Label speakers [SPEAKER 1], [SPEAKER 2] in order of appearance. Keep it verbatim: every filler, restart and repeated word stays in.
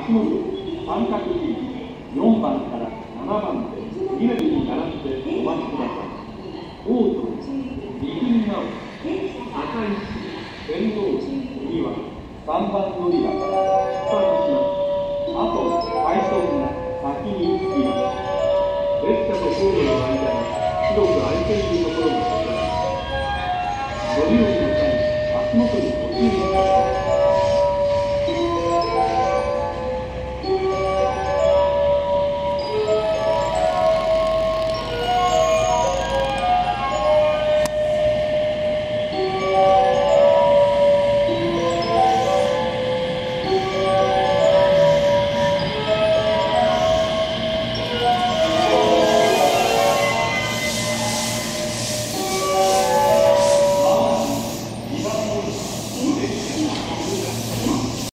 [SPEAKER 1] 足元三角切りよんばんからななばんでに列に並んでお待ちください。大鳥、右に直赤石、天王寺にはさんばん乗り場から出発します。あと快速が先に着きます。列車とホームの間が広く空いているところが